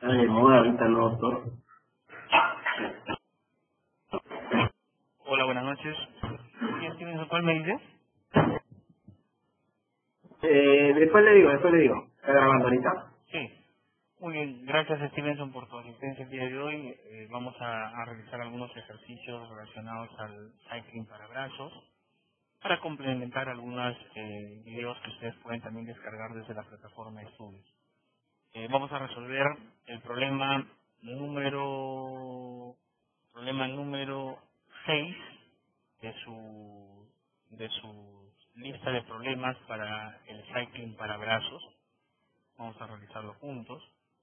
Moda ahorita no, doctor. Hola, buenas noches. ¿Quién tiene cuál me dice? Después le digo. ¿Está grabando ahorita? Sí. Muy bien, gracias Stevenson por tu asistencia el día de hoy. Vamos a realizar algunos ejercicios relacionados al cycling para brazos para complementar algunos videos que ustedes pueden también descargar desde la plataforma de estudios. Vamos a resolver el problema número 6 de su lista de problemas para el cycling para brazos. Vamos a realizarlo juntos.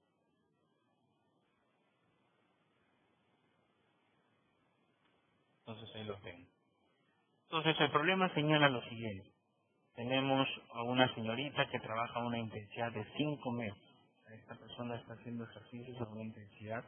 Entonces ahí lo ven. Entonces el problema señala lo siguiente. Tenemos a una señorita que trabaja a una intensidad de 5 metros. Esta persona está haciendo ejercicios a una intensidad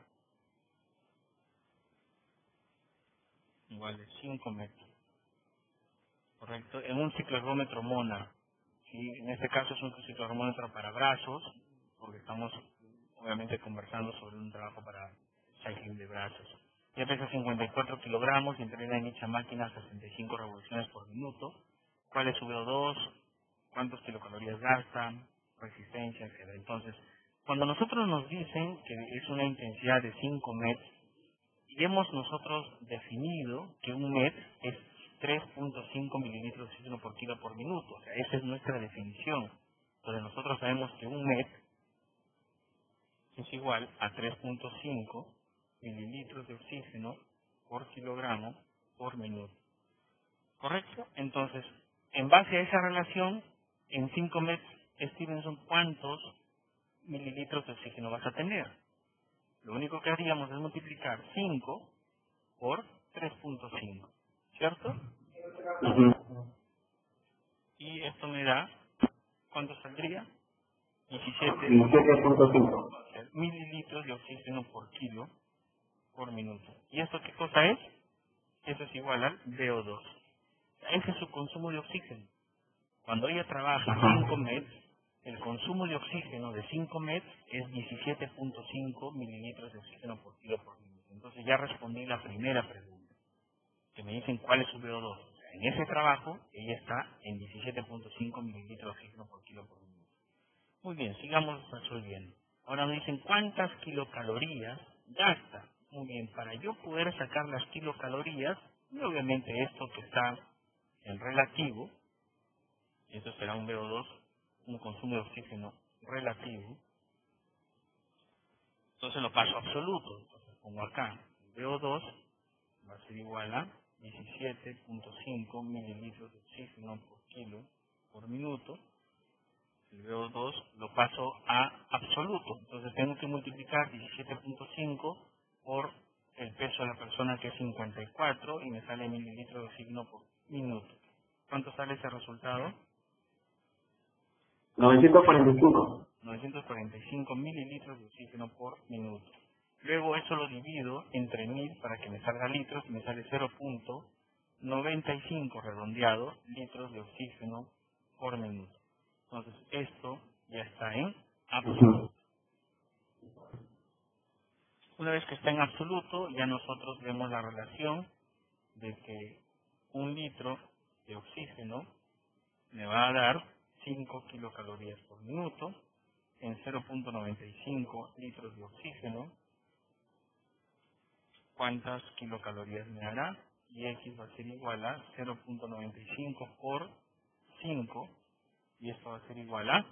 igual de 5 metros. ¿Correcto? En un cicloergómetro Mona. ¿Sí? En este caso es un cicloergómetro para brazos, porque estamos obviamente conversando sobre un trabajo para cycling de brazos. Ya pesa 54 kilogramos y entrena en dicha máquina 65 revoluciones por minuto. ¿Cuál es su VO2? ¿Cuántos kilocalorías gasta? Resistencia, etc. Entonces, cuando nosotros nos dicen que es una intensidad de 5 MET, y hemos nosotros definido que un MET es 3.5 mililitros de oxígeno por kilo por minuto. O sea, esa es nuestra definición. Entonces nosotros sabemos que un MET es igual a 3.5 mililitros de oxígeno por kilogramo por minuto. ¿Correcto? Entonces, en base a esa relación, en 5 MET, Stevenson, ¿cuántos mililitros de oxígeno vas a tener? Lo único que haríamos es multiplicar 5 por 3.5, ¿cierto? Y esto me da, ¿cuánto saldría? 17.5. mililitros de oxígeno por kilo por minuto. ¿Y esto qué cosa es? Eso es igual al VO2. Ese es su consumo de oxígeno. Cuando ella trabaja 5 MET, el consumo de oxígeno de 5 MET es 17.5 mililitros de oxígeno por kilo por minuto. Entonces ya respondí la primera pregunta, que me dicen cuál es su VO2. En ese trabajo, ella está en 17.5 mililitros de oxígeno por kilo por minuto. Muy bien, sigamos resolviendo. Ahora me dicen cuántas kilocalorías gasta. Muy bien, para yo poder sacar las kilocalorías, y obviamente esto que está en relativo, esto será un VO2, un consumo de oxígeno relativo, entonces lo paso a absoluto. Entonces pongo acá, VO2 va a ser igual a 17.5 mililitros de oxígeno por kilo por minuto. El VO2 lo paso a absoluto. Entonces tengo que multiplicar 17.5 por el peso de la persona, que es 54, y me sale mililitros de oxígeno por minuto. ¿Cuánto sale ese resultado? 945. 945 mililitros de oxígeno por minuto. Luego eso lo divido entre 1000 para que me salga litros, y me sale 0.95 redondeado litros de oxígeno por minuto. Entonces esto ya está en absoluto. Una vez que está en absoluto, ya nosotros vemos la relación de que un litro de oxígeno me va a dar 5 kilocalorías por minuto. En 0.95 litros de oxígeno, ¿cuántas kilocalorías me hará? Y X va a ser igual a 0.95 por 5, y esto va a ser igual a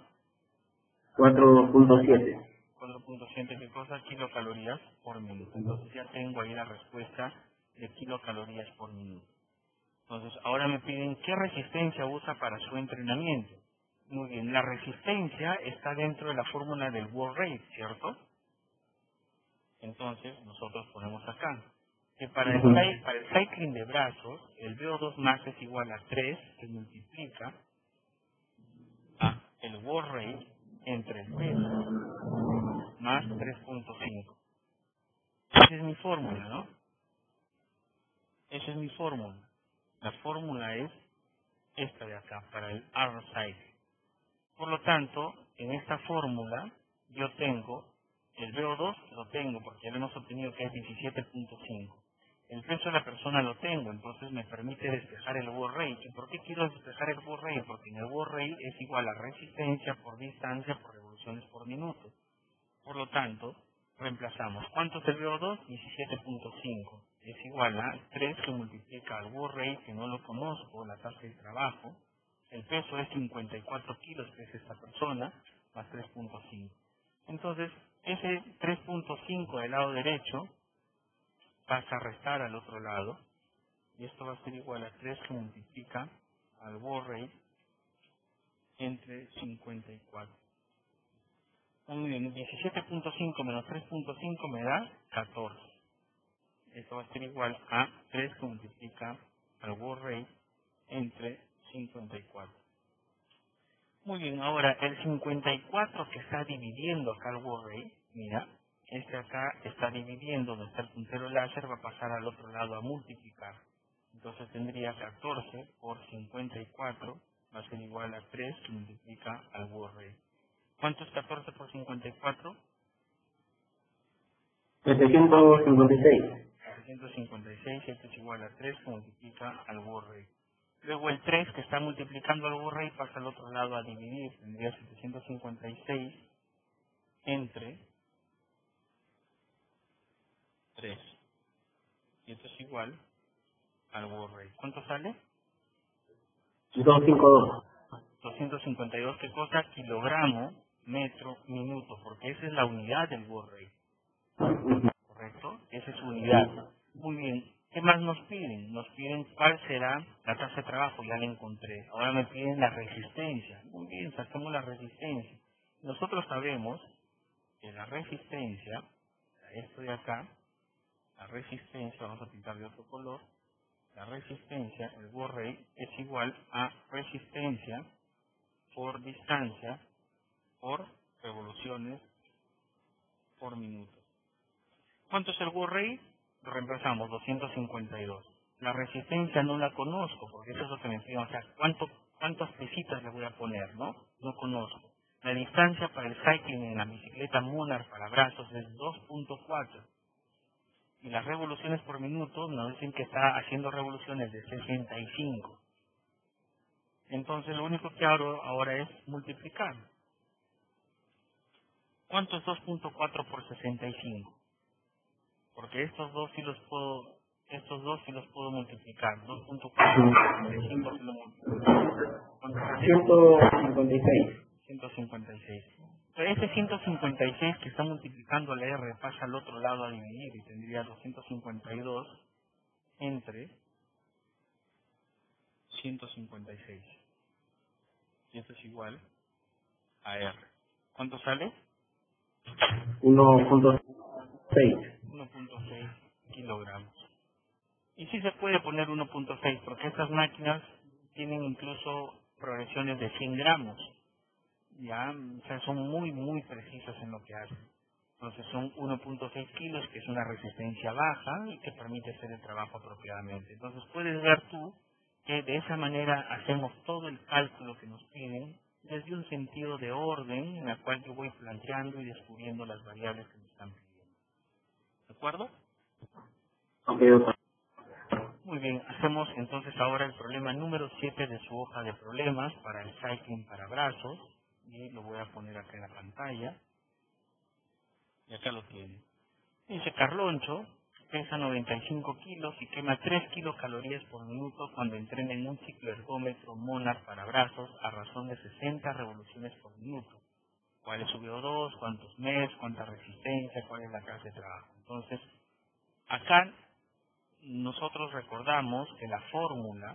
4.7. 4.7, ¿qué cosa? Kilocalorías por minuto. Entonces ya tengo ahí la respuesta de kilocalorías por minuto. Entonces ahora me piden qué resistencia usa para su entrenamiento. Muy bien, la resistencia está dentro de la fórmula del work rate, ¿cierto? Entonces nosotros ponemos acá que para el cycling de brazos, el VO2 max es igual a 3, que multiplica a el work rate entre el peso más 3.5. Esa es mi fórmula, ¿no? Esa es mi fórmula. La fórmula es esta de acá, para el R cycle. Por lo tanto, en esta fórmula yo tengo El VO2 lo tengo porque ya lo hemos obtenido que es 17.5. El peso de la persona lo tengo, entonces me permite despejar el work rate. ¿Y por qué quiero despejar el work rate? Porque en el work rate es igual a resistencia por distancia por revoluciones por minuto. Por lo tanto, reemplazamos. ¿Cuánto es el VO2? 17.5. Es igual a 3 que multiplica al work rate, que no lo conozco, la tasa de trabajo. El peso es 54 kilos, que es esta persona, más 3.5. Entonces, ese 3.5 del lado derecho pasa a restar al otro lado, y esto va a ser igual a 3 que multiplica al work rate entre 54. Muy bien, 17.5 menos 3.5 me da 14. Esto va a ser igual a 3 que multiplica al work rate entre 54. Muy bien, ahora el 54 que está dividiendo acá el work rate, mira, este acá está dividiendo, donde está el puntero láser, va a pasar al otro lado a multiplicar. Entonces tendría 14 por 54, va a ser igual a 3 que multiplica al work rate. ¿Cuánto es 14 por 54? 756. 756, esto es igual a 3 que multiplica al work rate. Luego el 3 que está multiplicando al work rate pasa al otro lado a dividir, tendría 756 entre 3. Y esto es igual al work rate. ¿Cuánto sale? 252. 252, ¿qué cosa? Kilogramo, metro, minuto, porque esa es la unidad del work rate, ¿correcto? Esa es su unidad. Muy bien. ¿Qué más nos piden? Nos piden cuál será la tasa de trabajo, ya la encontré. Ahora me piden la resistencia. Muy bien, saquemos la resistencia. Nosotros sabemos que la resistencia, esto de acá, la resistencia, vamos a pintar de otro color, la resistencia, el work rate, es igual a resistencia por distancia por revoluciones por minuto. ¿Cuánto es el work rate? Lo reemplazamos, 252. La resistencia no la conozco, porque eso es lo que me piden. O sea, ¿cuántas pesitas le voy a poner? No conozco. La distancia para el cycling en la bicicleta Monarch para brazos es 2.4. Y las revoluciones por minuto nos dicen que está haciendo revoluciones de 65. Entonces lo único que hago ahora es multiplicar. ¿Cuánto es 2.4 por 65? Porque estos dos sí los puedo multiplicar. 2.4 por 65 si lo multiplico. ¿Cuánto sale? 156. 156. Pero ese 156 que está multiplicando la R pasa al otro lado a dividir y tendría 252 entre 156. Y esto es igual a R. ¿Cuánto sale? 1.6. 1.6 kilogramos. Y sí se puede poner 1.6 porque estas máquinas tienen incluso progresiones de 100 gramos. Ya, o sea, son muy precisas en lo que hacen. Entonces son 1.6 kilos, que es una resistencia baja y que permite hacer el trabajo apropiadamente. Entonces puedes ver tú que de esa manera hacemos todo el cálculo que nos piden desde un sentido de orden en el cual yo voy planteando y descubriendo las variables que me están pidiendo. ¿De acuerdo? Ok, doctor. Muy bien, hacemos entonces ahora el problema número 7 de su hoja de problemas para el cycling para brazos. Y lo voy a poner acá en la pantalla. Y acá lo tiene. Dice Carloncho, pesa 95 kilos y quema 3 kilocalorías por minuto cuando entrena en un ciclo ergómetro Monarch para brazos a razón de 60 revoluciones por minuto. ¿Cuál es su VO2? ¿Cuántos MES? ¿Cuánta resistencia? ¿Cuál es la clase de trabajo? Entonces, acá nosotros recordamos que la fórmula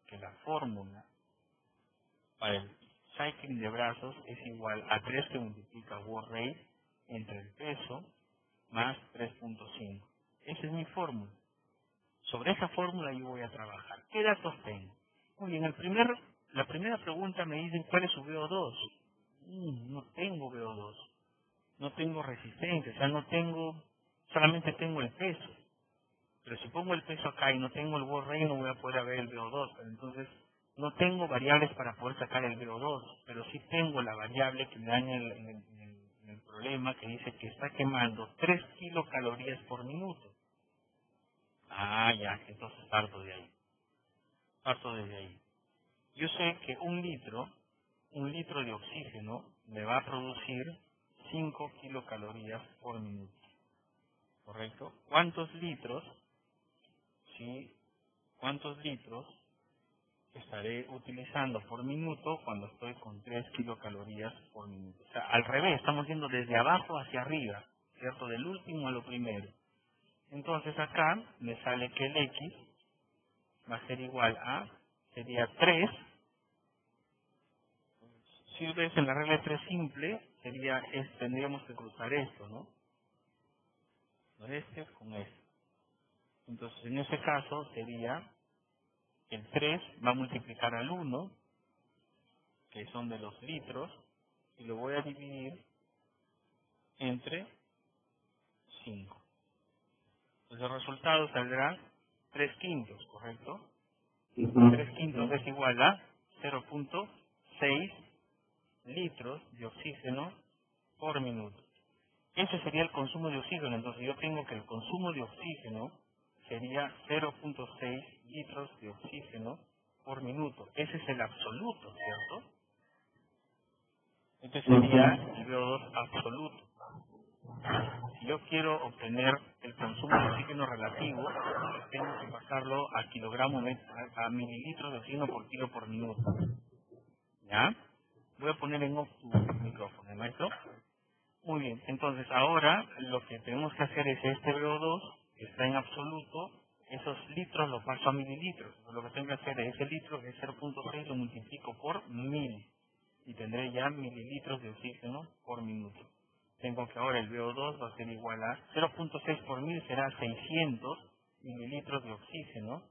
para el cycling de brazos es igual a 3 que multiplica work rate entre el peso más 3.5. Esa es mi fórmula. Sobre esa fórmula yo voy a trabajar. ¿Qué datos tengo? Muy bien, la primera pregunta me dicen ¿cuál es su VO2? No tengo VO2. No tengo resistencia, o sea, solamente tengo el peso. Pero si pongo el peso acá y no tengo el work rate, no voy a poder ver el VO2. Pero entonces, no tengo variables para poder sacar el VO2, pero sí tengo la variable que me da en el problema que dice que está quemando 3 kilocalorías por minuto. Ah, ya, entonces parto de ahí. Parto desde ahí. Yo sé que un litro de oxígeno me va a producir 5 kilocalorías por minuto. ¿Correcto? ¿Cuántos litros? Sí, ¿cuántos litros estaré utilizando por minuto cuando estoy con 3 kilocalorías por minuto? O sea, al revés, estamos yendo desde abajo hacia arriba, ¿cierto? Del último a lo primero. Entonces acá me sale que el X va a ser igual a, sería 3. Si ustedes en la regla de 3 simple, tendríamos que cruzar esto, ¿no? Este con este. Entonces en ese caso sería el 3 va a multiplicar al 1, que son de los litros, y lo voy a dividir entre 5. Entonces el resultado saldrá 3 quintos, ¿correcto? 3 quintos es igual a 0.6 litros de oxígeno por minuto. Ese sería el consumo de oxígeno. Entonces yo tengo que el consumo de oxígeno sería 0.6 litros de oxígeno por minuto. Ese es el absoluto, ¿cierto? Este sería el VO2 absoluto. Si yo quiero obtener el consumo de oxígeno relativo, tengo que pasarlo a kilogramos, a mililitros de oxígeno por kilo por minuto. ¿Ya? Voy a poner en off tu micrófono, maestro. Muy bien, entonces ahora lo que tenemos que hacer es este VO2, que está en absoluto, esos litros los paso a mililitros. Entonces, lo que tengo que hacer es ese litro, que es 0.6, lo multiplico por 1000 y tendré ya mililitros de oxígeno por minuto. Tengo que ahora el VO2 va a ser igual a 0.6 por 1000 será 600 mililitros de oxígeno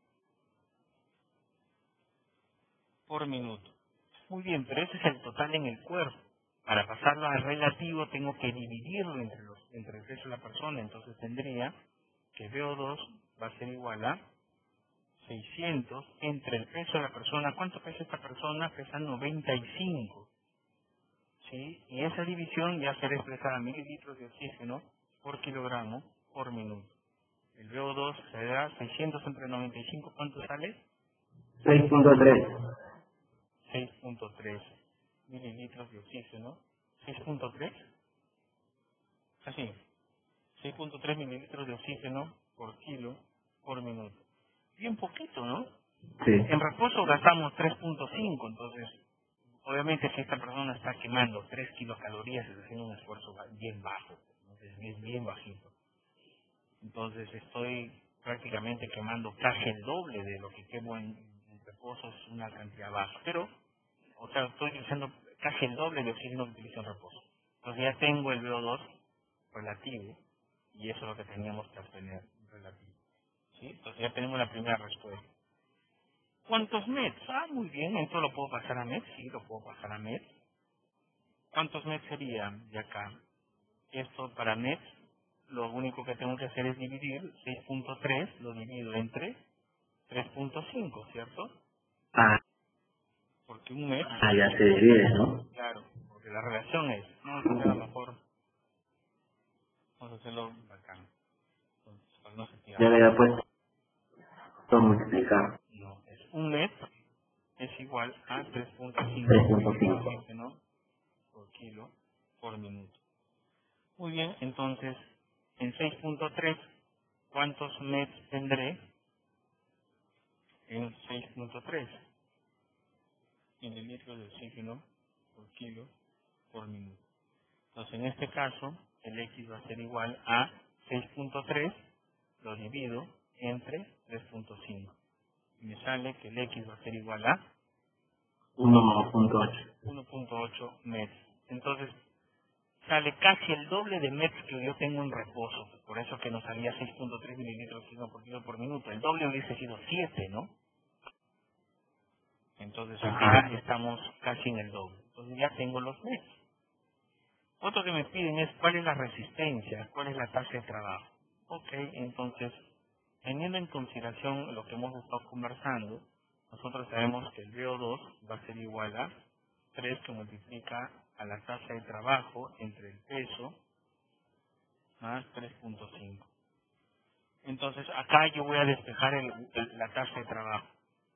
por minuto. Muy bien, pero ese es el total en el cuerpo. Para pasarlo al relativo tengo que dividirlo entre el peso de la persona. Entonces tendría que VO2 va a ser igual a 600 entre el peso de la persona. ¿Cuánto pesa esta persona? Pesa 95. ¿Sí? Y esa división ya será expresada mililitros de oxígeno por kilogramo por minuto. El VO2 será 600 entre 95. ¿Cuánto sale? 6.3. 6.3 mililitros de oxígeno. 6.3. Así. 6.3 mililitros de oxígeno por kilo por minuto. Bien poquito, ¿no? Sí. En reposo gastamos 3.5, entonces, obviamente si esta persona está quemando 3 kilocalorías, está haciendo un esfuerzo bien bajo, entonces es bien bajito. Entonces estoy prácticamente quemando casi el doble de lo que quemo en reposo, es una cantidad baja. Pero, o sea, estoy utilizando casi el doble de oxígeno que utilizo en reposo. Entonces ya tengo el VO2 relativo, y eso es lo que teníamos que obtener relativo. ¿Sí? Entonces ya tenemos la primera respuesta. ¿Cuántos METs? Ah, muy bien, ¿esto lo puedo pasar a METs? Sí, lo puedo pasar a METs. ¿Cuántos METs serían de acá? Esto para METs, lo único que tengo que hacer es dividir 6.3, lo divido entre 3.5, ¿cierto? Ah, Porque un MET, ya se divide, ¿no? claro, porque la relación es, vamos a hacer a lo mejor, vamos a hacerlo bacán, entonces, para no se tira. Ya le había puesto multiplicar. No, es un MET es igual a 3.5 3.5. oxígeno por kilo por minuto. Muy bien, entonces en 6.3, ¿cuántos METs tendré en 6.3? Mililitros de oxígeno por kilo por minuto. Entonces en este caso el X va a ser igual a 6.3, lo divido entre 3.5. Y me sale que el X va a ser igual a 1.8. 1.8 METs. Entonces sale casi el doble de METs que yo tengo en reposo. Por eso que nos salía 6.3 mililitros de oxígeno por kilo por minuto. El doble hubiese sido 7, ¿no? Entonces acá estamos casi en el doble. Entonces ya tengo los METs. Otro que me piden es cuál es la resistencia, cuál es la tasa de trabajo. Ok, entonces, teniendo en consideración lo que hemos estado conversando, nosotros sabemos que el VO2 va a ser igual a 3 que multiplica a la tasa de trabajo entre el peso más 3.5. Entonces, acá yo voy a despejar la tasa de trabajo.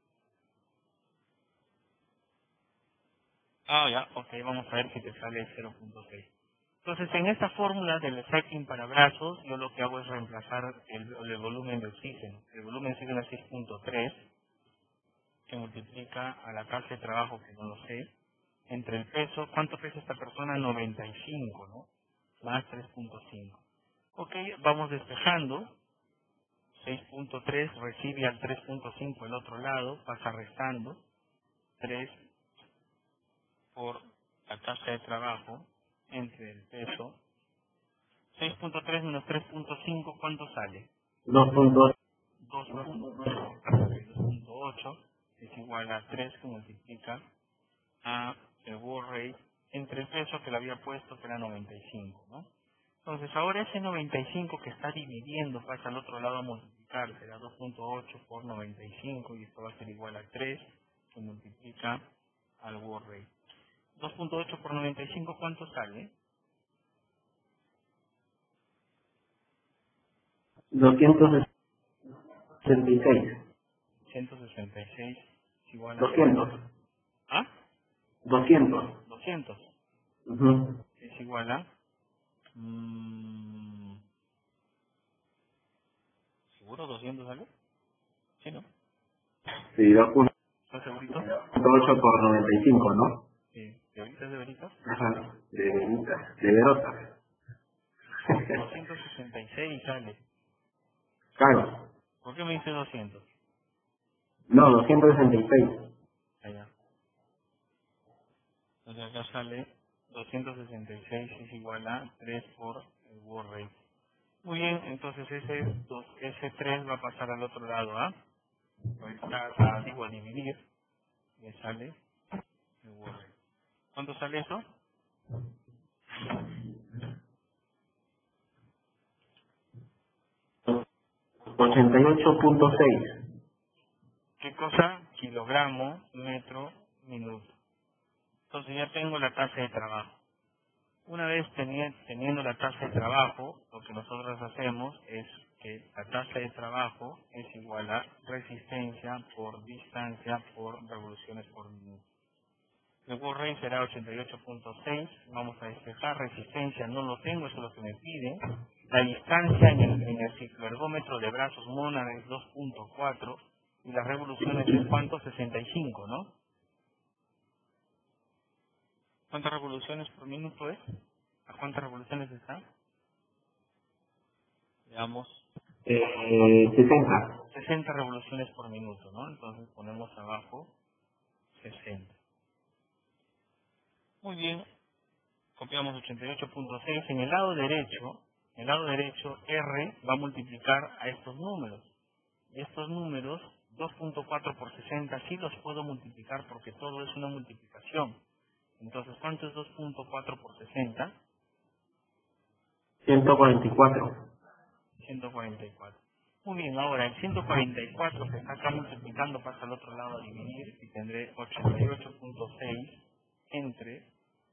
Ya, ok, vamos a ver si te sale 0.6. Entonces, en esta fórmula del setting para brazos, yo lo que hago es reemplazar el volumen de oxígeno. El volumen de oxígeno es 6.3, que multiplica a la tasa de trabajo, que no lo sé, entre el peso. ¿Cuánto pesa esta persona? 95, ¿no? Más 3.5. Ok, vamos despejando. 6.3 recibe al 3.5 el otro lado, pasa restando. 3 por la tasa de trabajo entre el peso. 6.3 menos 3.5, ¿cuánto sale? 2.8. 2.8 es igual a 3 que multiplica a el work rate entre el peso que le había puesto, que era 95, ¿no? Entonces ahora ese 95 que está dividiendo pasa al otro lado a multiplicar, será 2.8 por 95 y esto va a ser igual a 3 que multiplica al work rate. 2.8 por 95, ¿cuánto sale? 266. 166 es igual a 200. 200. 200 Ujú. es igual a ¿seguro 200 sale? Sí, ¿no? Sí, 2.8 ¿Estás segurito? por 95, ¿no? Sí. ¿De ahorita es de veritas? Ajá. De veritas. De verotas. 266 sale. Claro. ¿Por qué me dice 200? No, 266. Allá. Entonces acá sale 266 es igual a 3 por el work rate. Muy bien, entonces ese 3 va a pasar al otro lado, digo a dividir, me sale el work rate. ¿Cuánto sale eso? 88.6. ¿Qué cosa? Kilogramo, metro, minuto. Entonces ya tengo la tasa de trabajo. Una vez teniendo la tasa de trabajo, lo que nosotros hacemos es que la tasa de trabajo es igual a resistencia por distancia por revoluciones por minuto. El work rate será 88.6, vamos a despejar, resistencia no lo tengo, eso es lo que me piden. La distancia en el cicloergómetro de brazos Monad es 2.4 y las revoluciones es ¿cuánto? 65, ¿no? ¿Cuántas revoluciones por minuto es? ¿A cuántas revoluciones está? Veamos. 60. 60 revoluciones por minuto, ¿no? Entonces ponemos abajo 60. Muy bien, copiamos 88.6. En el lado derecho, R va a multiplicar a estos números. Y estos números, 2.4 por 60, sí los puedo multiplicar porque todo es una multiplicación. Entonces, ¿cuánto es 2.4 por 60? 144. 144. Muy bien, ahora el 144 que está acá multiplicando pasa al otro lado a dividir y tendré 88.6 entre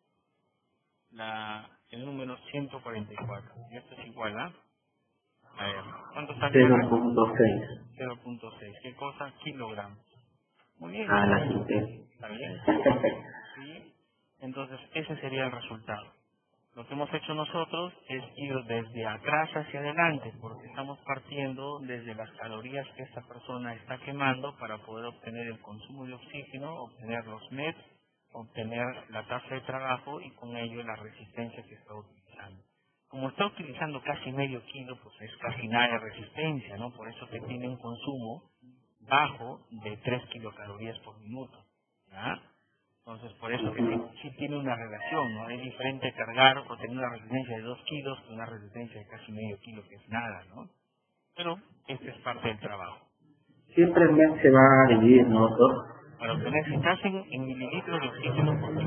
el número 144. Y esto es igual a ver, ¿cuánto sale? 0.6. 0.6. ¿Qué cosa? Kilogramos. Muy bien. Ah, la quité. ¿Está bien? Sí. Entonces, ese sería el resultado. Lo que hemos hecho nosotros es ir desde atrás hacia adelante, porque estamos partiendo desde las calorías que esta persona está quemando para poder obtener el consumo de oxígeno, obtener los MET, obtener la tasa de trabajo y con ello la resistencia que está utilizando. Como está utilizando casi medio kilo, pues es casi nada de resistencia, ¿no? Por eso que tiene un consumo bajo de 3 kilocalorías por minuto, ¿ya? Entonces, por eso que sí tiene una relación, ¿no? Es diferente cargar o tener una resistencia de 2 kilos que una resistencia de casi medio kilo, que es nada, ¿no? Pero este es parte del trabajo. Siempre el mes se va a dividir, ¿no, doctor? Para obtener, si estás en mililitros de oxígeno por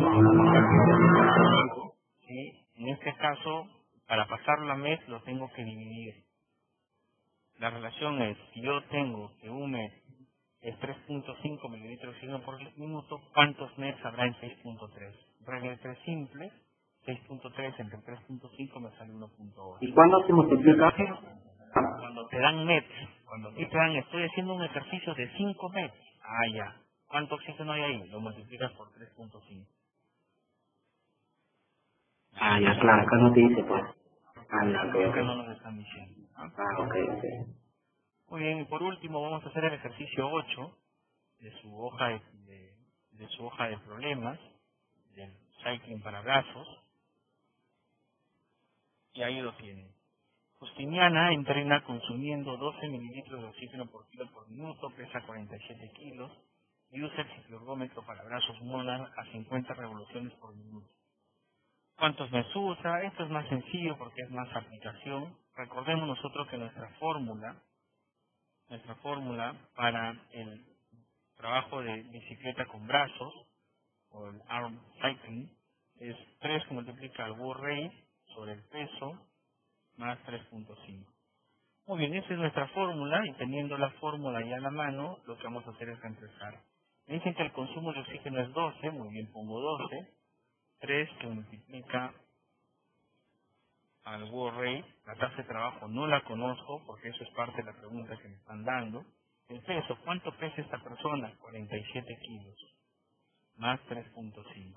minuto, ¿sí? En este caso, para pasarlo a mes, lo tengo que dividir. La relación es, si yo tengo que un mes es 3.5 mililitros de oxígeno por minuto, ¿cuántos METs habrá en 6.3? regla de 3 simple, 6.3 entre 3.5 me sale 1.8. ¿Y cuándo se multiplica? Cuando te dan MET, cuando aquí te dan, estoy haciendo un ejercicio de 5 MET. Ah, ya. ¿Cuánto oxígeno hay ahí? Lo multiplicas por 3.5. Ah, ya, claro, acá no te dice, pues. Ah, ya, ok, Acá no ok. nos están diciendo. ¿Ah? Ah, ok, ok. Muy bien, y por último vamos a hacer el ejercicio 8 de su hoja de su hoja de problemas, del cycling para brazos, y ahí lo tienen. Justiniana entrena consumiendo 12 mililitros de oxígeno por kilo por minuto, pesa 47 kilos y usa el ciclorgómetro para brazos molar a 50 revoluciones por minuto. ¿Cuántos mes usa? Esto es más sencillo porque es más aplicación. Recordemos nosotros que nuestra fórmula para el trabajo de bicicleta con brazos, o el arm cycling, es 3 que multiplica el work rate sobre el peso más 3.5. Muy bien, esa es nuestra fórmula, y teniendo la fórmula ya a la mano, lo que vamos a hacer es reemplazar. Me dicen que el consumo de oxígeno es 12, muy bien, pongo 12, 3 que multiplica al work rate, la tasa de trabajo no la conozco, porque eso es parte de la pregunta que me están dando. El peso, ¿cuánto pesa esta persona? 47 kilos, más 3.5.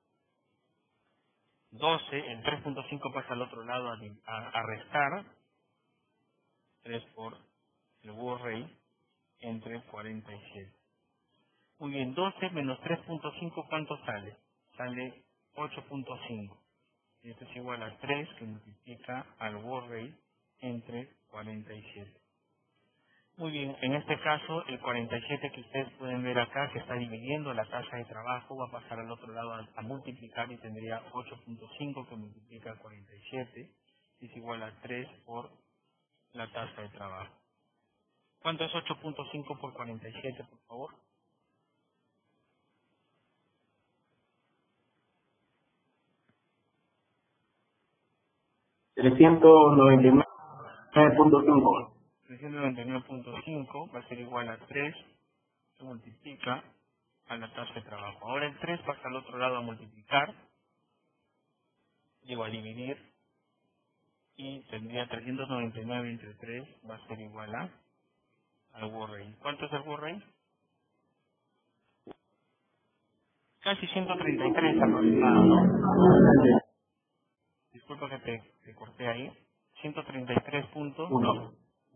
12, el 3.5 pasa al otro lado a restar, 3 por el work rate, entre 47. Muy bien, 12 menos 3.5, ¿cuánto sale? Sale 8.5. Y esto es igual a 3 que multiplica al work rate entre 47. Muy bien, en este caso el 47 que ustedes pueden ver acá, que está dividiendo la tasa de trabajo, va a pasar al otro lado a multiplicar y tendría 8.5 que multiplica 47, es igual a 3 por la tasa de trabajo. ¿Cuánto es 8.5 por 47, por favor? 399.5. 399.5 va a ser igual a 3 que multiplica a la tasa de trabajo. Ahora el 3 pasa al otro lado a multiplicar, llego a dividir, y tendría 399 entre 3 va a ser igual al work rate. ¿Cuánto es el work rate? Casi 133 aproximado, ¿no? Disculpa que te corté ahí. 133.1.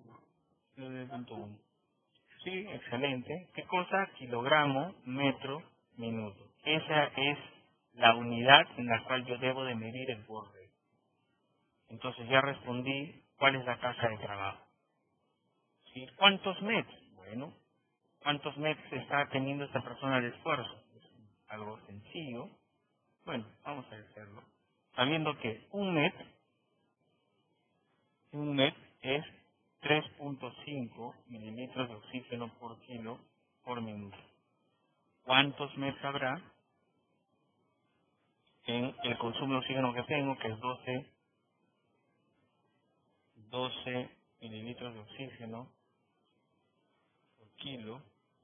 Sí, excelente. ¿Qué cosa? Kilogramo, metro, minuto. Esa es la unidad en la cual yo debo de medir el work rate. Entonces ya respondí cuál es la tasa de trabajo. ¿Sí? ¿Cuántos METs? Bueno, ¿cuántos METs está teniendo esta persona de esfuerzo? Es algo sencillo. Bueno, vamos a hacerlo. Sabiendo que un MET es 3.5 mililitros de oxígeno por kilo por minuto. ¿Cuántos METs habrá en el consumo de oxígeno que tengo, que es 12 mililitros de oxígeno por kilo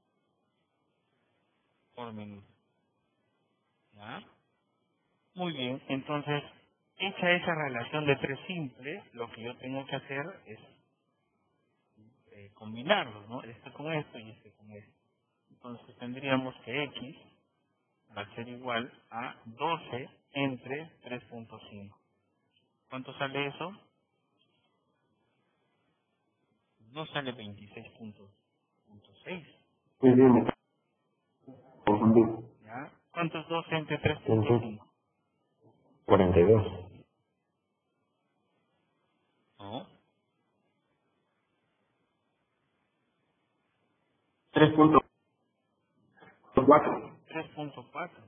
por minuto? ¿Ya? Muy bien, entonces, hecha esa relación de 3 simple, lo que yo tengo que hacer es combinarlos, ¿no? Este con esto y este con esto. Entonces tendríamos que X va a ser igual a 12 entre 3.5. ¿Cuánto sale eso? No sale 26.6. Sí, sí, me confundí. ¿Ya? ¿Cuánto es 12 entre 3.5? 42. No, 3.4. 3.4.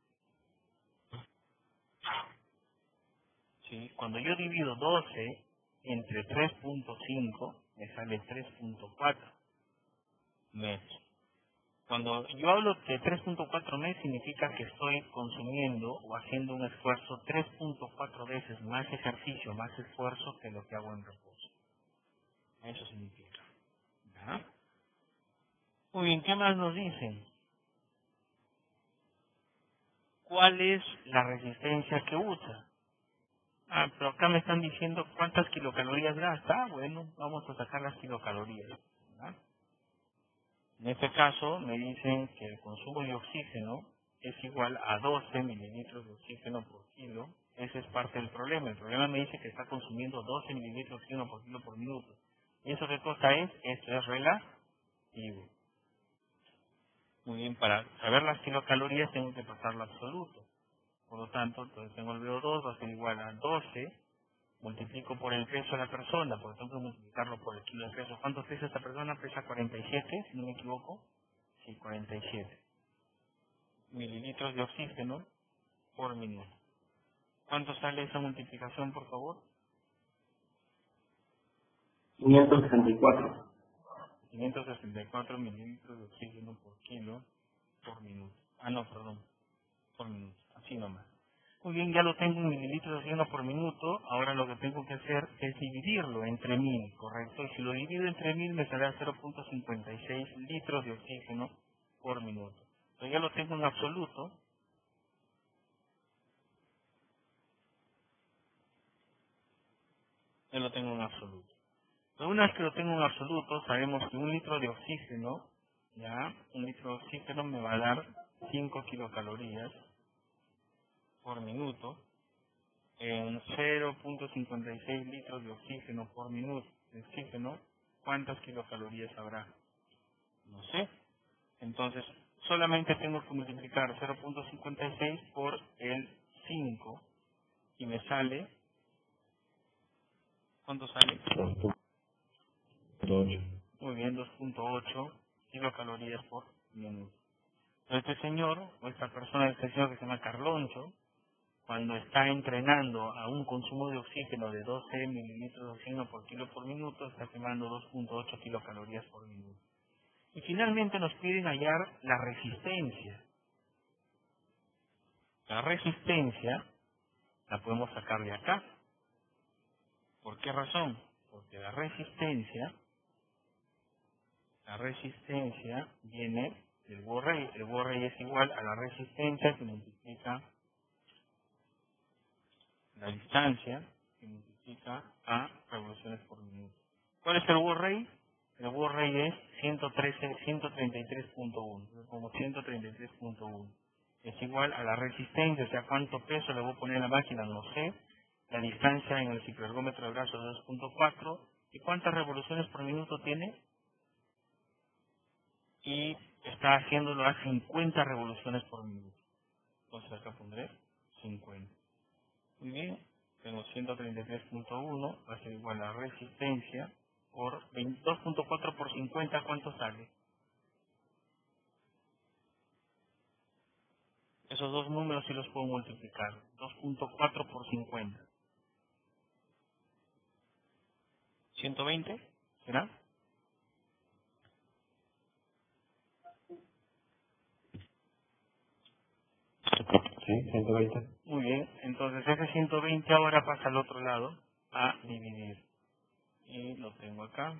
¿Sí? Cuando yo divido 12 entre 3.5, me sale 3.4 metros. Cuando yo hablo de 3.4 meses, significa que estoy consumiendo o haciendo un esfuerzo 3.4 veces más ejercicio, más esfuerzo que lo que hago en reposo. Eso significa. ¿Ya? Muy bien, ¿qué más nos dicen? ¿cuál es la resistencia que usa? Ah, pero acá me están diciendo cuántas kilocalorías gasta. Ah, bueno, vamos a sacar las kilocalorías, ¿verdad? En este caso me dicen que el consumo de oxígeno es igual a 12 mililitros de oxígeno por kilo. Ese es parte del problema. El problema me dice que está consumiendo 12 mililitros de oxígeno por kilo por minuto. ¿Y eso qué cosa es? Esto es relativo. Muy bien, para saber las kilocalorías tengo que pasarlo a absoluto. Por lo tanto, entonces tengo el VO2, va a ser igual a 12, multiplico por el peso de la persona, por lo tanto multiplicarlo por el kilo de peso. ¿Cuánto pesa esta persona? Pesa 47, si no me equivoco. Sí, 47 mililitros de oxígeno por minuto. ¿Cuánto sale esa multiplicación, por favor? 564. 564 mililitros de oxígeno por kilo por minuto. Ah, no, perdón, por minuto. Así nomás. Muy bien, ya lo tengo en mililitros de oxígeno por minuto. Ahora lo que tengo que hacer es dividirlo entre 1000, ¿correcto? Y si lo divido entre 1000 me saldrá 0.56 litros de oxígeno por minuto. Entonces ya lo tengo en absoluto. Ya lo tengo en absoluto. Pero una vez que lo tengo en absoluto, sabemos que un litro de oxígeno, ya, un litro de oxígeno me va a dar 5 kilocalorías por minuto. En 0.56 litros de oxígeno por minuto, de oxígeno, ¿cuántas kilocalorías habrá? No sé. Entonces, solamente tengo que multiplicar 0.56 por el 5 y me sale, ¿cuánto sale? 2.8. Muy bien, 2.8 kilocalorías por minuto. Este señor, o esta persona, este señor que se llama Carloncho, cuando está entrenando a un consumo de oxígeno de 12 mililitros de oxígeno por kilo por minuto, está quemando 2.8 kilocalorías por minuto. Y finalmente nos piden hallar la resistencia. La resistencia la podemos sacar de acá. ¿Por qué razón? Porque la resistencia viene del Borrey. El Borrey es igual a la resistencia que multiplica la distancia que multiplica a revoluciones por minuto. ¿Cuál es el Borrey? El Borrey es 133.1. Como 133.1. Es igual a la resistencia, o sea, cuánto peso le voy a poner a la máquina, no sé. La distancia en el cicloergómetro de brazo es 2.4. ¿Y cuántas revoluciones por minuto tiene? Y está haciéndolo a 50 revoluciones por minuto. Entonces acá pondré 50. Muy bien, tengo 133.1, va a ser igual a resistencia por 22.4 por 50, ¿cuánto sale? Esos dos números sí los puedo multiplicar. 2.4 por 50. 120, ¿será? ¿Sí? 120. Muy bien, entonces ese 120 ahora pasa al otro lado a dividir. Y lo tengo acá.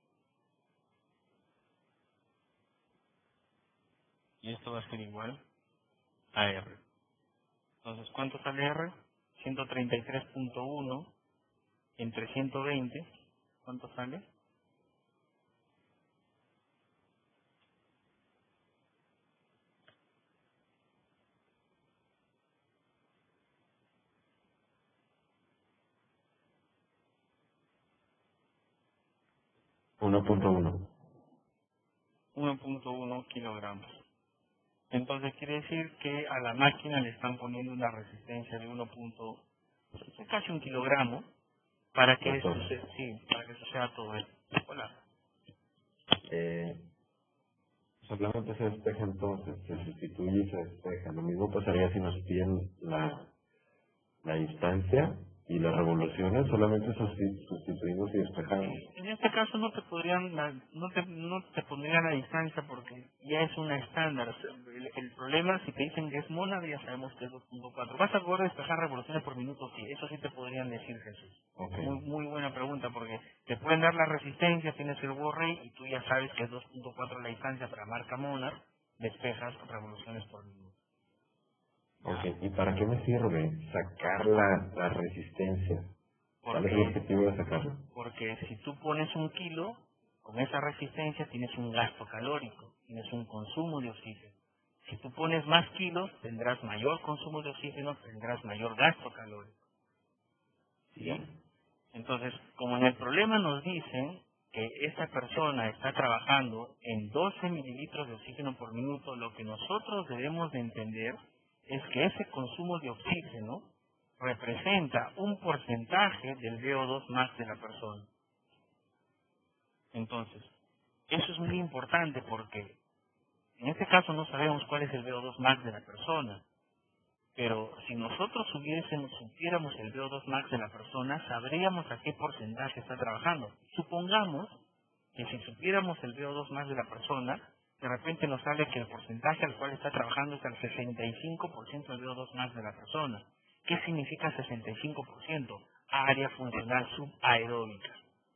Y esto va a ser igual a R. Entonces, ¿cuánto sale R? 133.1 entre 120. ¿Cuánto sale? 1.1. 1.1 kilogramos. Entonces quiere decir que a la máquina le están poniendo una resistencia de 1. Casi 1 kilogramo para que eso Entonces, para que suceda todo esto. Hola. eh, solamente se despeja entonces, se sustituye y se despeja. Lo mismo pasaría si nos piden la distancia y las revoluciones, solamente sustituimos y despejamos. En este caso no te podrían no te pondrían la distancia porque ya es una estándar. O sea, el problema si te dicen que es mónada ya sabemos que es 2.4. ¿Vas a poder despejar revoluciones por minuto? Sí, eso sí te podrían decir, Jesús. Okay. Muy buena pregunta porque te pueden dar la resistencia, tienes el Borrey y tú ya sabes que es 2.4 la distancia para marca Monad, despejas revoluciones por minuto. Ok, ¿y para qué me sirve sacar la resistencia? ¿Cuál es el objetivo de sacarla? Porque si tú pones 1 kilo, con esa resistencia tienes un gasto calórico, tienes un consumo de oxígeno. Si tú pones más kilos, tendrás mayor consumo de oxígeno, tendrás mayor gasto calórico. ¿Sí? Entonces, como en el problema nos dicen que esta persona está trabajando en 12 mililitros de oxígeno por minuto, lo que nosotros debemos de entender es que ese consumo de oxígeno representa un porcentaje del VO2 max de la persona. Entonces, eso es muy importante porque en este caso no sabemos cuál es el VO2 max de la persona, pero si nosotros supiéramos el VO2 max de la persona, sabríamos a qué porcentaje está trabajando. Supongamos que si supiéramos el VO2 max de la persona, de repente nos sale que el porcentaje al cual está trabajando es el 65% del VO2 max de la persona. ¿Qué significa 65%? Área funcional subaeróbica.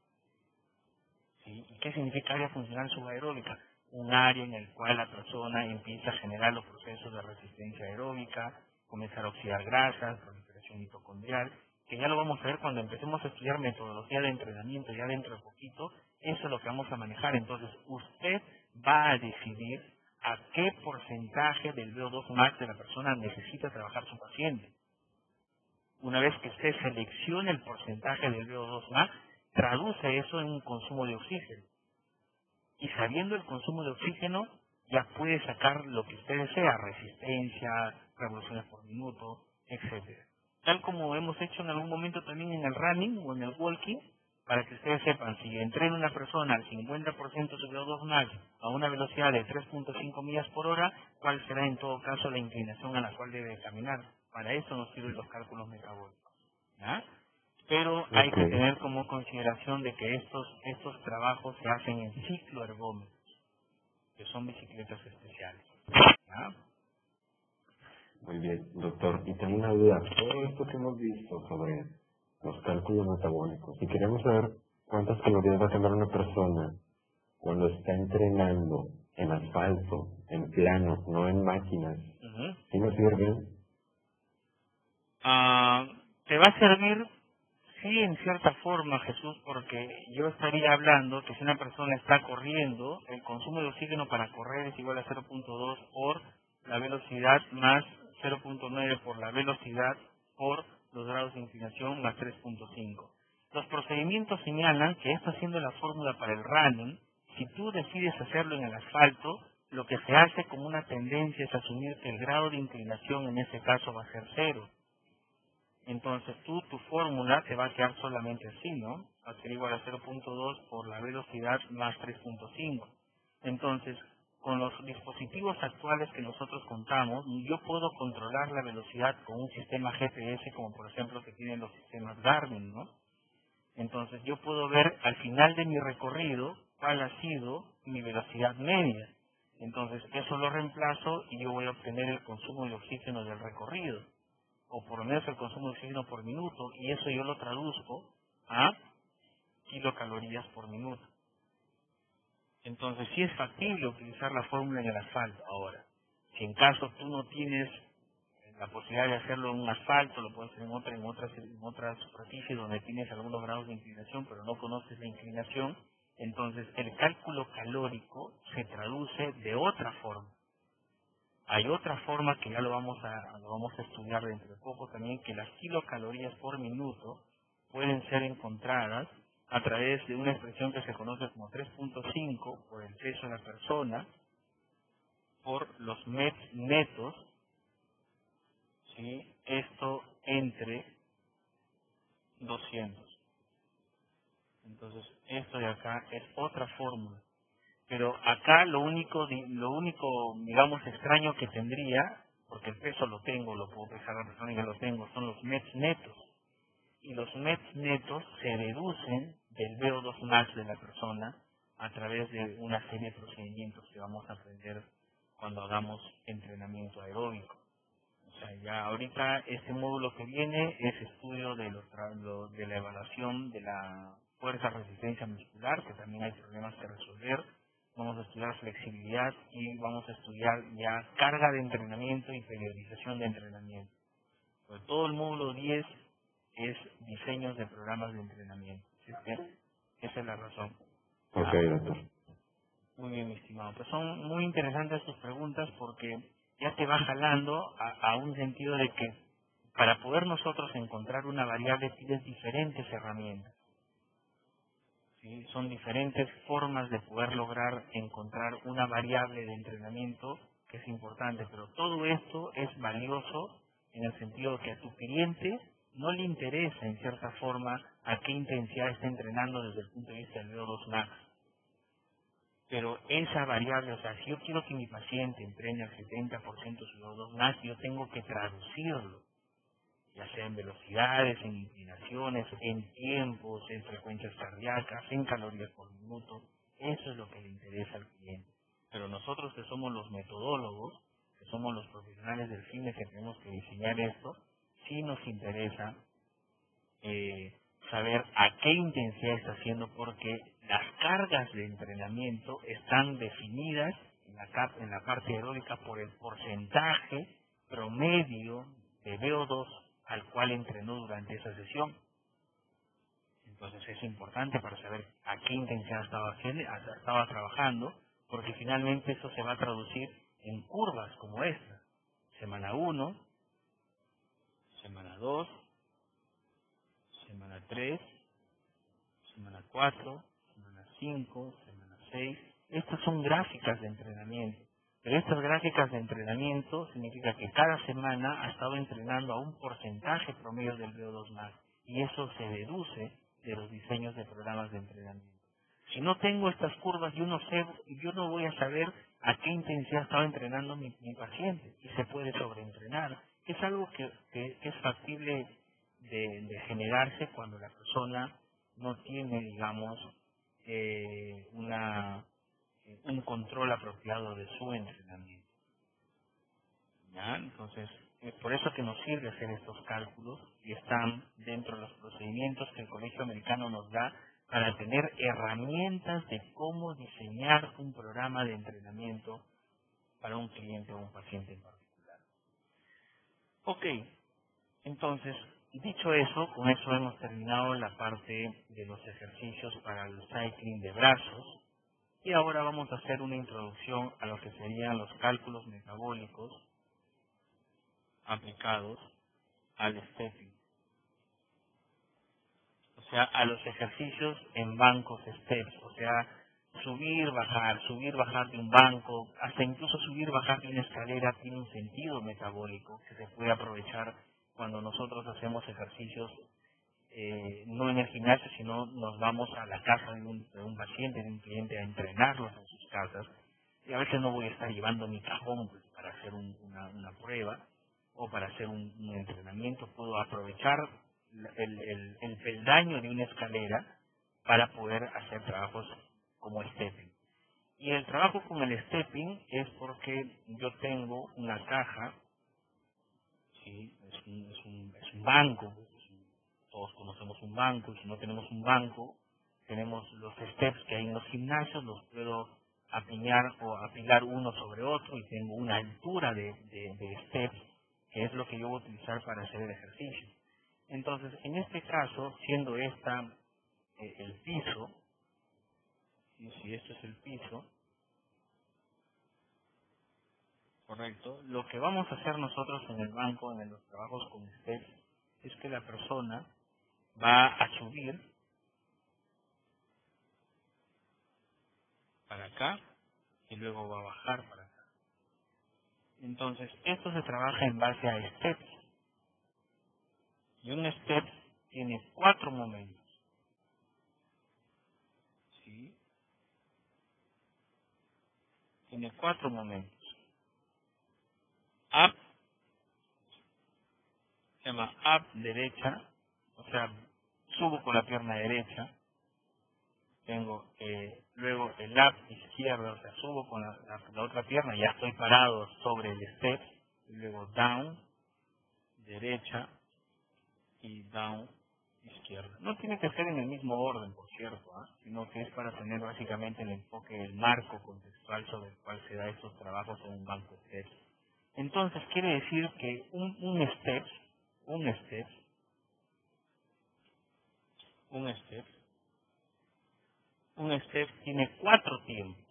¿Sí? ¿Y qué significa área funcional subaeróbica? Un área en el cual la persona empieza a generar los procesos de resistencia aeróbica, comenzar a oxidar grasas, proliferación mitocondrial, que ya lo vamos a ver cuando empecemos a estudiar metodología de entrenamiento ya dentro de poquito. Eso es lo que vamos a manejar. Entonces, usted va a decidir a qué porcentaje del VO2 max de la persona necesita trabajar su paciente. Una vez que usted seleccione el porcentaje del VO2 max, traduce eso en un consumo de oxígeno. Y sabiendo el consumo de oxígeno, ya puede sacar lo que usted desea, resistencia, revoluciones por minuto, etcétera. Tal como hemos hecho en algún momento también en el running o en el walking, para que ustedes sepan, si entrena una persona al 50% de su VO2 max a una velocidad de 3.5 millas por hora, ¿cuál será en todo caso la inclinación a la cual debe caminar? Para eso nos sirven los cálculos metabólicos. ¿Ya? Pero hay que tener como consideración de que estos trabajos se hacen en ciclo ergómetros, que son bicicletas especiales. ¿Ya? Muy bien, doctor. Y tengo una duda. Todo esto que hemos visto sobre los cálculos metabólicos, si queremos saber cuántas calorías va a quemar una persona cuando está entrenando en asfalto, en plano, no en máquinas, ¿sí nos sirve? Te va a servir, sí, en cierta forma, Jesús, porque yo estaría hablando que si una persona está corriendo, el consumo de oxígeno para correr es igual a 0.2 por la velocidad más 0.9 por la velocidad por los grados de inclinación más 3.5. Los procedimientos señalan que esto siendo la fórmula para el running, si tú decides hacerlo en el asfalto, lo que se hace como una tendencia es asumir que el grado de inclinación en ese caso va a ser 0. Entonces tu fórmula te va a quedar solamente así, ¿no? Va a ser igual a 0.2 por la velocidad más 3.5. Entonces, con los dispositivos actuales que nosotros contamos, yo puedo controlar la velocidad con un sistema GPS, como por ejemplo que tienen los sistemas Garmin, ¿no? Entonces yo puedo ver al final de mi recorrido cuál ha sido mi velocidad media. Entonces eso lo reemplazo y yo voy a obtener el consumo de oxígeno del recorrido, o por lo menos el consumo de oxígeno por minuto, y eso yo lo traduzco a kilocalorías por minuto. Entonces sí es factible utilizar la fórmula en el asfalto. Ahora, si en caso tú no tienes la posibilidad de hacerlo en un asfalto, lo puedes hacer en otra superficie donde tienes algunos grados de inclinación, pero no conoces la inclinación, entonces el cálculo calórico se traduce de otra forma. Hay otra forma que ya lo vamos a estudiar dentro de poco también, que las kilocalorías por minuto pueden ser encontradas a través de una expresión que se conoce como 3.5 por el peso de la persona, por los MEPs netos, ¿sí? Esto entre 200. Entonces, esto de acá es otra fórmula. Pero acá lo único, digamos, extraño que tendría, porque el peso lo tengo, lo puedo pesar a la persona y ya lo tengo, son los MEPs netos. Y los MEPs netos se deducen del VO2 max de la persona a través de una serie de procedimientos que vamos a aprender cuando hagamos entrenamiento aeróbico. O sea, ya ahorita este módulo que viene es estudio de de la evaluación de la fuerza resistencia muscular, que también hay problemas que resolver, vamos a estudiar flexibilidad y vamos a estudiar ya carga de entrenamiento y periodización de entrenamiento. Pues todo el módulo 10 es diseños de programas de entrenamiento. ¿Sí? Esa es la razón. Ok, doctor. Muy bien, mi estimado. Pues son muy interesantes tus preguntas porque ya te va jalando a un sentido de que para poder nosotros encontrar una variable tienes diferentes herramientas. ¿Sí? Son diferentes formas de poder lograr encontrar una variable de entrenamiento que es importante, pero todo esto es valioso en el sentido que a tu cliente no le interesa en cierta forma a qué intensidad está entrenando desde el punto de vista del VO2 max. Pero esa variable, o sea, si yo quiero que mi paciente entrene al 70% su VO2 max, yo tengo que traducirlo, ya sea en velocidades, en inclinaciones, en tiempos, en frecuencias cardíacas, en calorías por minuto. Eso es lo que le interesa al cliente. Pero nosotros que somos los metodólogos, que somos los profesionales del fitness que tenemos que diseñar esto, sí nos interesa saber a qué intensidad está haciendo, porque las cargas de entrenamiento están definidas en la parte aeróbica por el porcentaje promedio de VO2 al cual entrenó durante esa sesión. Entonces es importante para saber a qué intensidad estaba trabajando, porque finalmente eso se va a traducir en curvas como esta. Semana 1, semana 2, semana 3, semana 4, semana 5, semana 6. Estas son gráficas de entrenamiento. Pero estas gráficas de entrenamiento significa que cada semana ha estado entrenando a un porcentaje promedio del VO2 max. Y eso se deduce de los diseños de programas de entrenamiento. Si no tengo estas curvas, yo no voy a saber a qué intensidad estaba entrenando mi paciente. Y se puede sobreentrenar. Es algo que es factible de generarse cuando la persona no tiene, digamos, un control apropiado de su entrenamiento. ¿Ya? Entonces, es por eso que nos sirve hacer estos cálculos y están dentro de los procedimientos que el Colegio Americano nos da para tener herramientas de cómo diseñar un programa de entrenamiento para un cliente o un paciente en particular. Ok, entonces, dicho eso, con eso hemos terminado la parte de los ejercicios para el cycling de brazos. Y ahora vamos a hacer una introducción a lo que serían los cálculos metabólicos aplicados al stepping. O sea, a los ejercicios en bancos steps. O sea, subir, bajar de un banco, hasta incluso subir, bajar de una escalera tiene un sentido metabólico que se puede aprovechar cuando nosotros hacemos ejercicios no en el gimnasio, sino nos vamos a la casa de un paciente, de un cliente, a entrenarlos en sus casas. Y a veces no voy a estar llevando mi cajón pues, para hacer una prueba o para hacer un entrenamiento. Puedo aprovechar el peldaño de una escalera para poder hacer trabajos como stepping. Y el trabajo con el stepping es porque yo tengo una caja, ¿sí? es un banco. Todos conocemos un banco, y si no tenemos un banco, tenemos los steps que hay en los gimnasios, los puedo apilar uno sobre otro y tengo una altura de steps, que es lo que yo voy a utilizar para hacer el ejercicio. Entonces, en este caso, siendo esta el piso, y si esto es el piso, correcto, lo que vamos a hacer nosotros en el banco, en los trabajos con steps, es que la persona va a subir para acá y luego va a bajar para acá. Entonces, esto se trabaja en base a steps. Y un step tiene 4 momentos. ¿Sí? Tiene 4 momentos. Up, se llama up derecha, o sea, subo con la pierna derecha. Tengo luego el up izquierdo, o sea, subo con la otra pierna, ya estoy parado sobre el step. Y luego down, derecha, y down, izquierda. No tiene que ser en el mismo orden, por cierto, sino que es para tener básicamente el enfoque, el marco contextual sobre el cual se da estos trabajos en un banco STEPS. Entonces, quiere decir que un STEPS tiene 4 tiempos,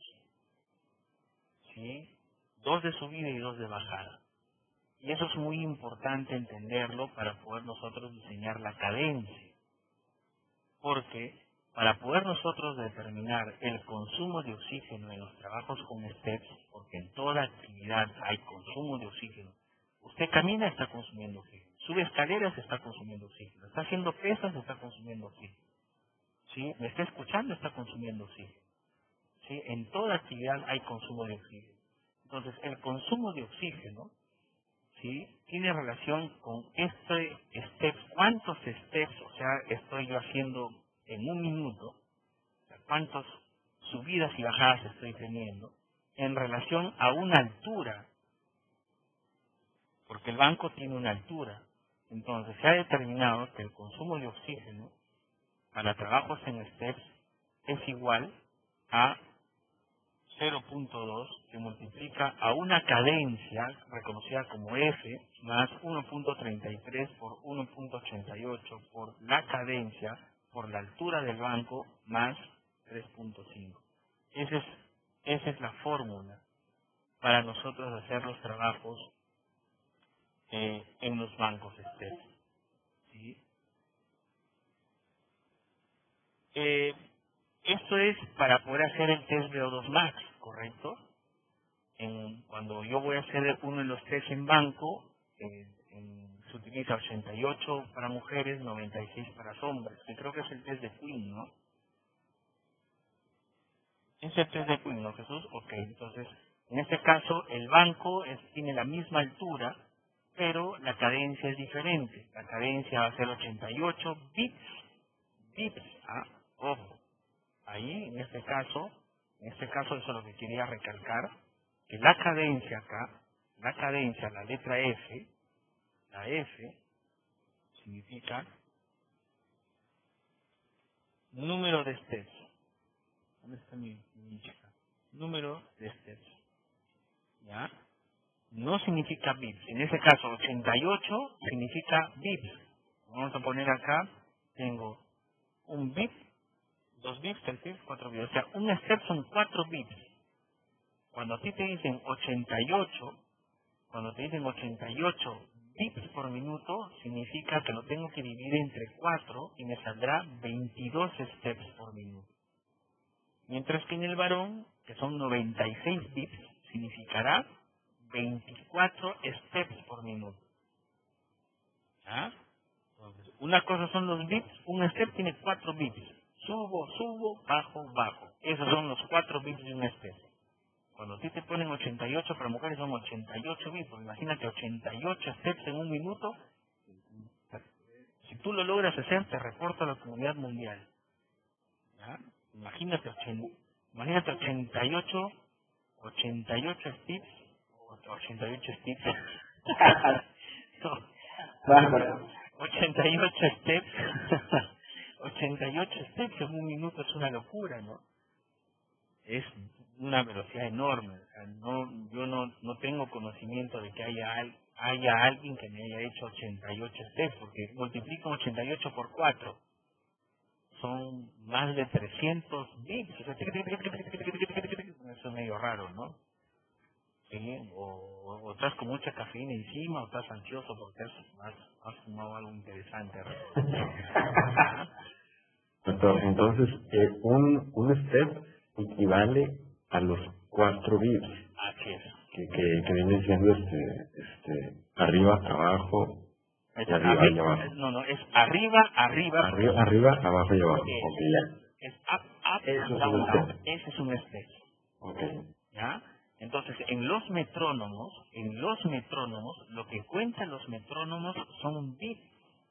¿sí? 2 de subida y 2 de bajada. Y eso es muy importante entenderlo para poder nosotros diseñar la cadencia. Porque para poder nosotros determinar el consumo de oxígeno en los trabajos con STEPS, porque en toda actividad hay consumo de oxígeno, usted camina, está consumiendo oxígeno, sube escaleras, está consumiendo oxígeno, está haciendo pesas, está consumiendo oxígeno, ¿sí? Me está escuchando, está consumiendo oxígeno, ¿sí? En toda actividad hay consumo de oxígeno. Entonces, el consumo de oxígeno, ¿sí?, tiene relación con este steps, cuántos steps, o sea, estoy yo haciendo en un minuto, o sea, cuántas subidas y bajadas estoy teniendo, en relación a una altura, porque el banco tiene una altura. Entonces, se ha determinado que el consumo de oxígeno para trabajos en steps es igual a 0.2 que multiplica a una cadencia reconocida como F más 1.33 por 1.88 por la cadencia por la altura del banco más 3.5. Esa es la fórmula para nosotros hacer los trabajos en los bancos STEPS, ¿sí? Esto es para poder hacer el test VO2 Max, ¿correcto? Cuando yo voy a hacer uno de los test en banco, se utiliza 88 para mujeres, 96 para hombres, que creo que es el test de Queen, ¿no? Es el test de Queen, ¿no, Jesús? Ok, entonces, en este caso, el banco tiene la misma altura, pero la cadencia es diferente. La cadencia va a ser 88 bits, ojo. Ahí, en este caso, eso es lo que quería recalcar, que la cadencia acá, la letra F, la F, significa número de steps. ¿Dónde está mi chica? Número de steps. ¿Ya? No significa bits. En ese caso, 88 significa bits. Vamos a poner acá, tengo un bit, 2 bits, 3 bits, 4 bits. O sea, un step son 4 bits. Cuando a ti te dicen 88 bits por minuto, significa que lo tengo que dividir entre 4 y me saldrá 22 steps por minuto. Mientras que en el varón, que son 96 bits, significará 24 steps por minuto. ¿Ah? Entonces, una cosa son los bits, un step tiene 4 bits. Subo, bajo. Esos son los 4 bits de un step. Cuando a ti te ponen 88 para mujeres son 88 bits, porque imagínate 88 steps en un minuto. Si tú lo logras hacer, te reporta a la comunidad mundial. ¿Ya? Imagínate 88 steps, 88 steps. No, 88 steps. 88 steps en un minuto es una locura, ¿no? Es una velocidad enorme. O sea, yo no tengo conocimiento de que haya alguien que me haya hecho 88 steps, porque multiplico 88 por 4. Son más de 300 bits. Eso es medio raro, ¿no? ¿Sí? O estás con mucha cafeína encima, o estás ansioso porque has fumado algo interesante. Doctor, entonces, un step equivale a los 4 bits. Así es. Que viene siendo arriba, abajo, y arriba y abajo. No, es arriba, abajo y abajo. Ok, ya. Es up, Eso down, es un down. step. Ese es un step. Ok. ¿Ya? Entonces, en los metrónomos, lo que cuentan los metrónomos son bits.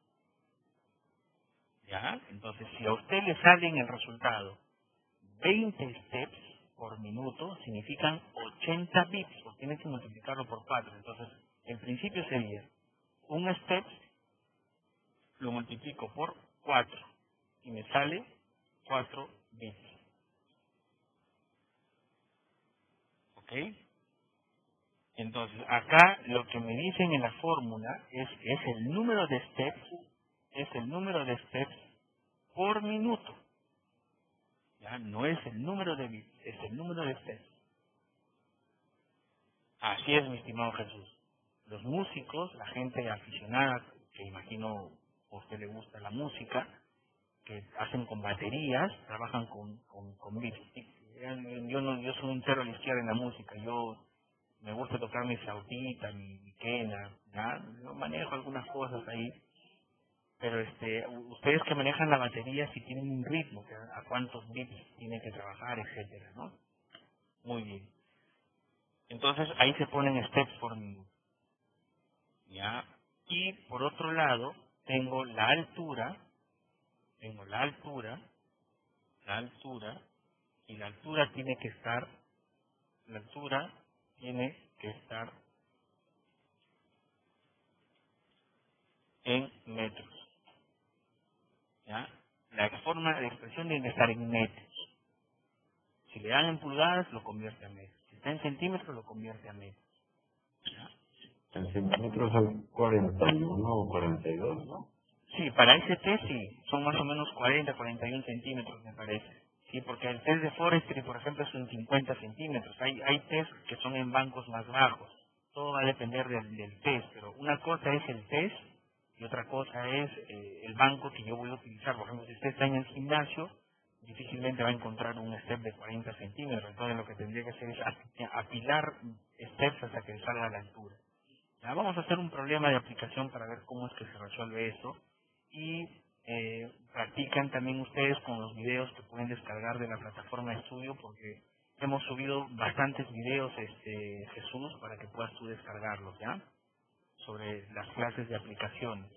¿Ya? Entonces, si a usted le sale en el resultado 20 steps por minuto, significan 80 bits, porque tiene que multiplicarlo por 4. Entonces, el principio sería, un step lo multiplico por 4 y me sale 4 bits. ¿Ok? Entonces, acá lo que me dicen en la fórmula es el número de steps, por minuto. Ya no es el número de bits, es el número de steps. Así es, mi estimado Jesús. Los músicos, la gente aficionada, que imagino a usted le gusta la música, que hacen con baterías, trabajan con bits. Yo soy un cero a la izquierda en la música. Yo me gusta tocar mi flautita, mi quena, ¿ya? Yo manejo algunas cosas ahí, pero ustedes que manejan la batería si tienen un ritmo, a cuántos bits tienen que trabajar, etcétera, ¿no? Muy bien. Entonces ahí se ponen steps por minuto, ¿ya? Y por otro lado tengo la altura, y la altura tiene que estar en metros, ¿ya? La forma de expresión tiene que estar en metros. Si le dan en pulgadas, lo convierte a metros. Si está en centímetros, lo convierte a metros, ¿ya? En centímetros son 41 o 42, ¿no? Sí, para ese test sí, son más o menos 40, 41 centímetros, me parece. Sí, porque el test de Forestry, por ejemplo, son 50 centímetros. Hay test que son en bancos más bajos. Todo va a depender del test, pero una cosa es el test y otra cosa es el banco que yo voy a utilizar. Por ejemplo, si usted está en el gimnasio, difícilmente va a encontrar un step de 40 centímetros. Entonces lo que tendría que hacer es apilar steps hasta que salga a la altura. Ya, vamos a hacer un problema de aplicación para ver cómo es que se resuelve eso. Y practican también ustedes con los videos que pueden descargar de la plataforma de estudio, porque hemos subido bastantes videos, Jesús, para que puedas tú descargarlos, ¿ya? Sobre las clases de aplicaciones.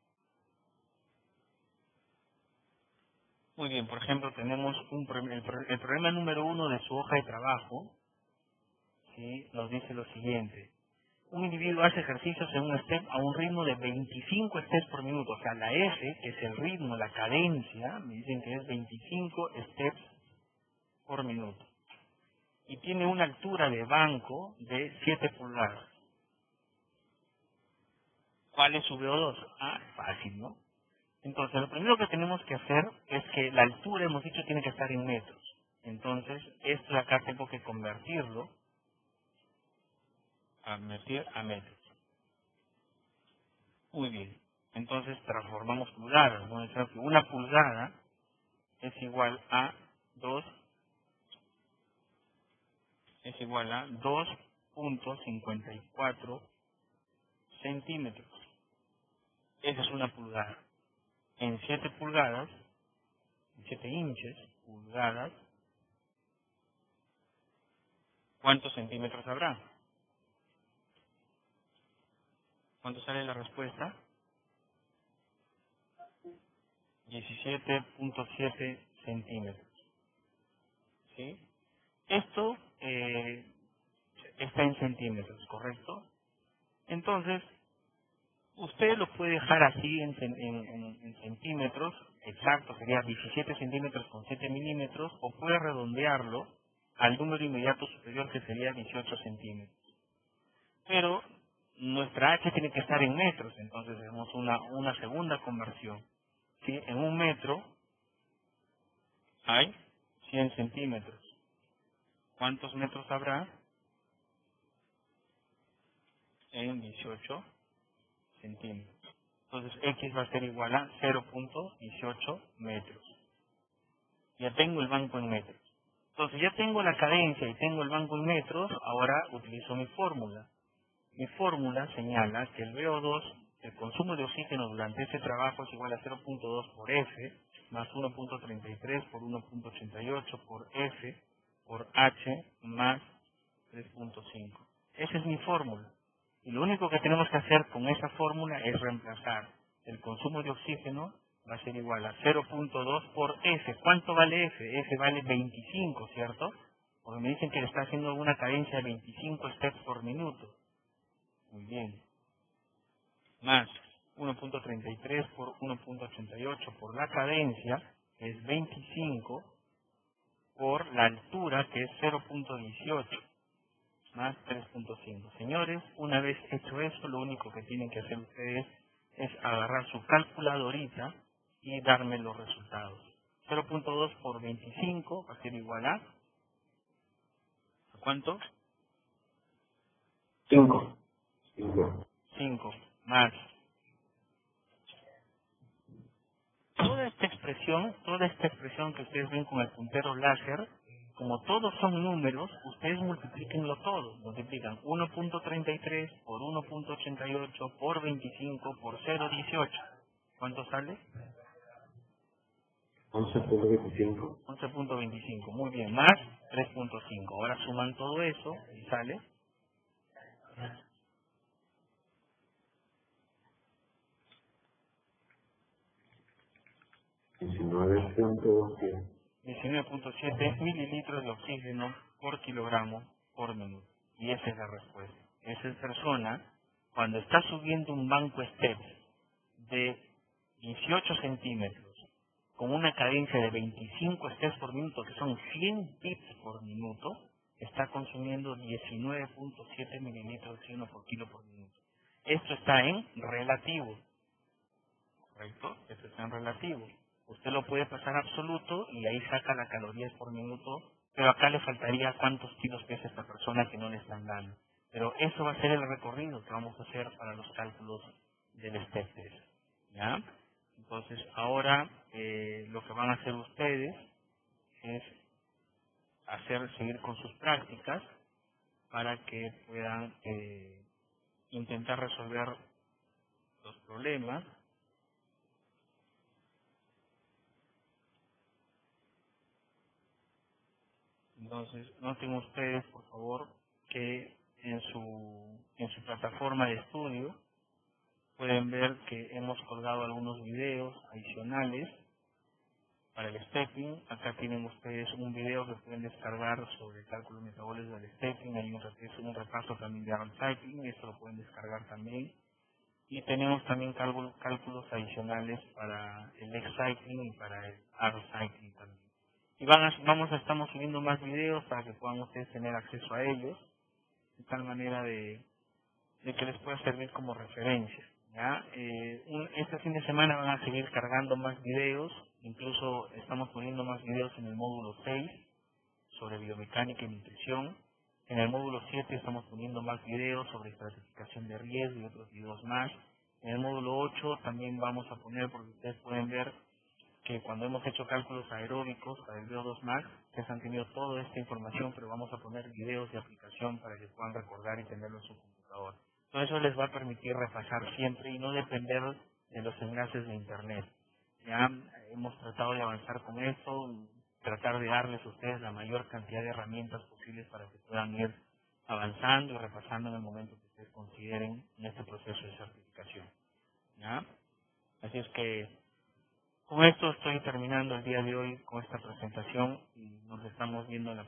Muy bien, por ejemplo, tenemos el problema número 1 de su hoja de trabajo, ¿sí? Nos dice lo siguiente. Un individuo hace ejercicios en un step a un ritmo de 25 steps por minuto. O sea, la F, que es el ritmo, la cadencia, me dicen que es 25 steps por minuto. Y tiene una altura de banco de 7 pulgadas. ¿Cuál es su VO2? Ah, fácil, ¿no? Entonces, lo primero que tenemos que hacer es que la altura, hemos dicho, tiene que estar en metros. Entonces, esto de acá tengo que convertirlo a metros. Muy bien. Entonces transformamos pulgadas. Vamos a decir que una pulgada es igual a 2.54 centímetros. Esa es una pulgada. En 7 pulgadas, en 7 inches, pulgadas, ¿cuántos centímetros habrá? ¿Cuánto sale la respuesta? 17.7 centímetros. ¿Sí? Esto está en centímetros, ¿correcto? Entonces, usted lo puede dejar así en centímetros, exacto, sería 17 centímetros con 7 milímetros, o puede redondearlo al número inmediato superior, que sería 18 centímetros. Pero nuestra H tiene que estar en metros, entonces hacemos una segunda conversión. ¿Sí? En un metro hay 100 centímetros. ¿Cuántos metros habrá? En 18 centímetros. Entonces X va a ser igual a 0.18 metros. Ya tengo el banco en metros. Entonces ya tengo la cadencia y tengo el banco en metros, ahora utilizo mi fórmula. Mi fórmula señala que el VO2, el consumo de oxígeno durante ese trabajo, es igual a 0.2 por F, más 1.33 por 1.88 por F, por H, más 3.5. Esa es mi fórmula. Y lo único que tenemos que hacer con esa fórmula es reemplazar. El consumo de oxígeno va a ser igual a 0.2 por F. ¿Cuánto vale F? F vale 25, ¿cierto? Porque me dicen que le está haciendo una cadencia de 25 steps por minuto. Muy bien. Más 1.33 por 1.88 por la cadencia, que es 25, por la altura, que es 0.18, más 3.5. Señores, una vez hecho eso, lo único que tienen que hacer ustedes es agarrar su calculadorita y darme los resultados. 0.2 por 25 va a ser igual a ¿cuánto? 5. 5 más toda esta expresión que ustedes ven con el puntero láser, como todos son números, ustedes multiplíquenlo todo. Multiplican 1.33 por 1.88 por 25 por 0.18. ¿Cuánto sale? 11.25. 11.25. Muy bien, más 3.5. Ahora suman todo eso y sale 19.7 mililitros de oxígeno por kilogramo por minuto. Y esa es la respuesta. Esa persona, cuando está subiendo un banco step de 18 centímetros con una cadencia de 25 steps por minuto, que son 100 pips por minuto, está consumiendo 19.7 mililitros de oxígeno por kilo por minuto. Esto está en relativo, ¿correcto? Esto está en relativo. Usted lo puede pasar a absoluto y ahí saca las calorías por minuto, pero acá le faltaría cuántos kilos pesa esta persona que no le están dando. Pero eso va a ser el recorrido que vamos a hacer para los cálculos del step test, ¿ya? Entonces, ahora lo que van a hacer ustedes es seguir con sus prácticas para que puedan intentar resolver los problemas. Entonces, noten ustedes, por favor, que en su plataforma de estudio pueden ver que hemos colgado algunos videos adicionales para el stepping. Acá tienen ustedes un video que pueden descargar sobre el cálculo metabólico del stepping. Hay un repaso también de Arm Cycling, esto lo pueden descargar también. Y tenemos también cálculos adicionales para el Leg Cycling y para el Arm Cycling también. Y estamos subiendo más videos para que puedan ustedes tener acceso a ellos, de tal manera de que les pueda servir como referencia, ¿ya? Este fin de semana van a seguir cargando más videos, incluso estamos poniendo más videos en el módulo 6 sobre biomecánica y nutrición. En el módulo 7 estamos poniendo más videos sobre estratificación de riesgo y otros videos más. En el módulo 8 también vamos a poner, porque ustedes pueden ver que cuando hemos hecho cálculos aeróbicos para el VO2 Max, ustedes han tenido toda esta información, pero vamos a poner videos de aplicación para que puedan recordar y tenerlo en su computador. Todo eso les va a permitir repasar siempre y no depender de los enlaces de Internet. Ya hemos tratado de avanzar con esto, tratar de darles a ustedes la mayor cantidad de herramientas posibles para que puedan ir avanzando y repasando en el momento que ustedes consideren en este proceso de certificación. ¿Ya? Así es que con esto estoy terminando el día de hoy con esta presentación y nos estamos viendo en la